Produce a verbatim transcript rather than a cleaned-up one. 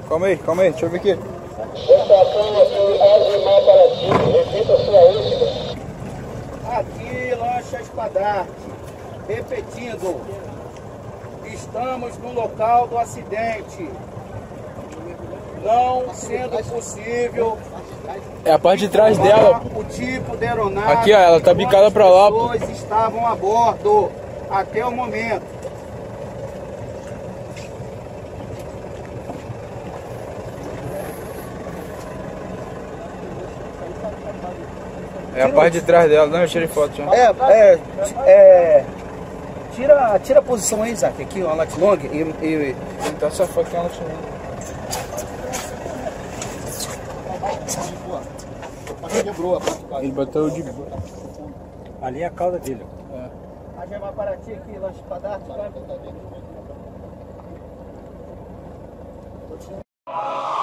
Calma aí, calma aí, deixa eu ver aqui. Estação aqui, Azimar Paraty, repita sua última. Aqui, lancha Espadarte. Repetindo, estamos no local do acidente. Não sendo possível... É a parte de trás dela. O tipo de aeronave. Aqui, ó, ela tá bicada pra lá. As pessoas estavam a bordo até o momento. É a parte de trás dela, não, eu tirei foto já. É, é, é. Tira, tira a posição aí, Isaac, aqui, ó, lat long e. e... Então essa foto é uma lat long. Quebrou a Ele bateu de. Ali é a cauda dele. É. A gente vai parar aqui, lancha Espadarte, vai.